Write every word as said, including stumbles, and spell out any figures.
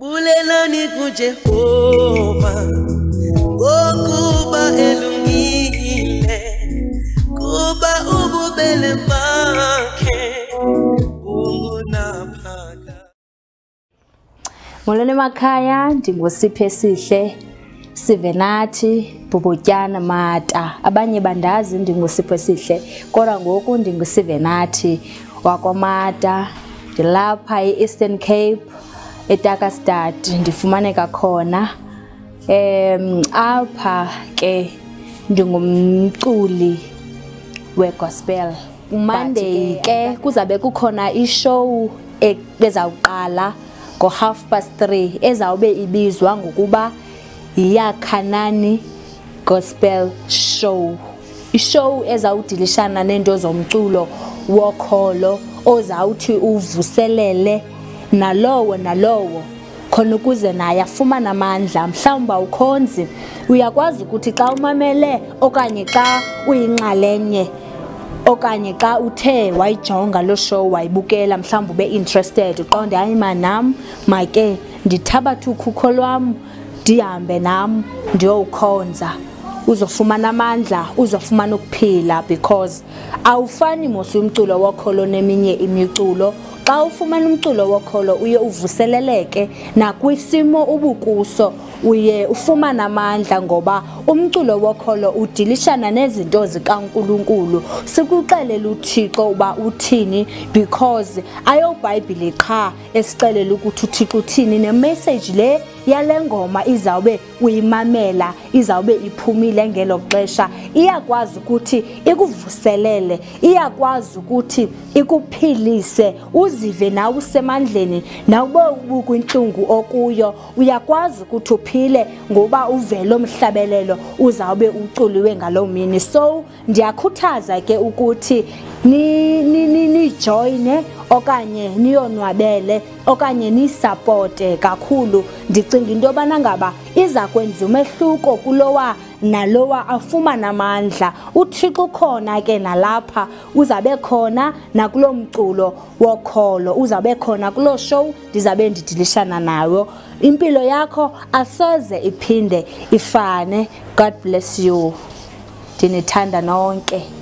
Bulelani kuJehova ngokuba elungile kuba ububele bakhe bungunaphaka. Molweni makhaya, ndingusiphe sihle Sivenathi Bubutyana Mata. Abanye bandazi ndingusiphe sihle kodwa ngoku ndinguSivenathi wakwamata. Ndilapha eEastern Cape eTakastad ndifumaneka khona. Em apha ke ndingumculi wegospel. Monday ke kuzabe kukhona ishow ezawuqala ngo half past three ezawube ibizwa ngokuba Yakhanani gospel show. Ishow ezawudilishana nento zomculo wokholo ozawuthi uvuselele nalowo nalowo khona ukuze naye afumane amandla. Mhlawumbe ukhonzi uyakwazi ukuthi xa umamele okanye xa uyinxalenye okanye xa uthe wayijonga lo show wayibukela mhlawumbe ube interested uqonde hayi manam make ndithabathe ukhukho lwam ndihambe nam ndiyowukhonza uzofumana amandla uzofumana ukuphila because awufani mos umculo wokholo neminye imiculo. Xa ufumana umculo wokholo uye uvuseleleke nakwisimo ubukuso uye ufumana amandla ngoba umculo wokholo udilishana nezinto zikaNkulunkulu. Sikuxelela uThixo uba uthini because ayoBhayibhile qha esixelela ukuthi uThixo uthini nemessage le yale ngoma izawube uyimamela izawube iphumile ngelo xesha iyakwazi ukuthi ikuvuselele iyakwazi ukuthi ikuphilise uzive nawe usemandleni nawe ubukwinhlungu okuyo uyakwazi ukuthi uphile ngoba uvelo omhlabelelo uzawube uculiwe ngalo mini. So ndiyakhuthaza ke ukuthi ni ni ni joine okanye niyonwabele okanye ni supporte kakhulu. Ndicinga into yobana ngaba iza kwenza umehluko kulowa nalowa afumana amandla. uThixo khona ke nalapha uzabe khona nakulo mculo wokholo uzabe khona kulo show ndizabe ndidilishana nawo. Impilo yakho asoze iphinde ifane. God bless you. Ndinithanda nonke.